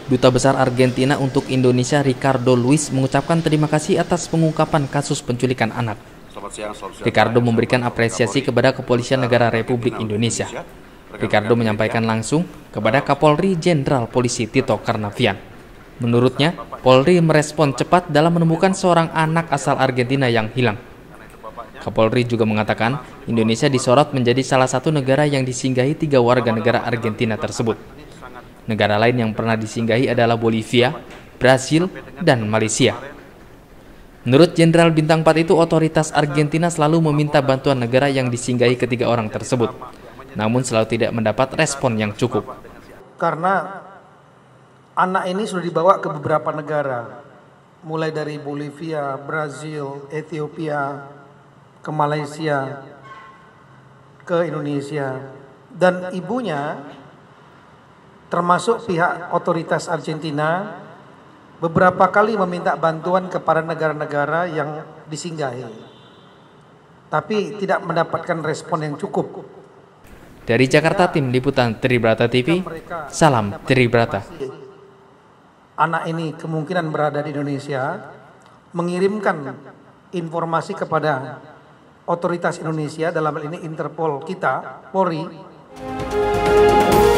Duta Besar Argentina untuk Indonesia Ricardo Luis mengucapkan terima kasih atas pengungkapan kasus penculikan anak. Ricardo memberikan apresiasi kepada Kepolisian Negara Republik Indonesia. Ricardo menyampaikan langsung kepada Kapolri Jenderal Polisi Tito Karnavian. Menurutnya, Polri merespon cepat dalam menemukan seorang anak asal Argentina yang hilang. Kapolri juga mengatakan Indonesia disorot menjadi salah satu negara yang disinggahi 3 warga negara Argentina tersebut. Negara lain yang pernah disinggahi adalah Bolivia, Brasil, dan Malaysia. Menurut Jenderal Bintang 4 itu, otoritas Argentina selalu meminta bantuan negara yang disinggahi ketiga orang tersebut, namun selalu tidak mendapat respon yang cukup. Karena anak ini sudah dibawa ke beberapa negara, mulai dari Bolivia, Brasil, Ethiopia, ke Malaysia, ke Indonesia, dan ibunya termasuk pihak otoritas Argentina beberapa kali meminta bantuan kepada negara-negara yang disinggahi, tapi tidak mendapatkan respon yang cukup. Dari Jakarta, Tim Liputan Tribrata TV, salam Tribrata. Anak ini kemungkinan berada di Indonesia, mengirimkan informasi kepada otoritas Indonesia, dalam hal ini Interpol kita, Polri.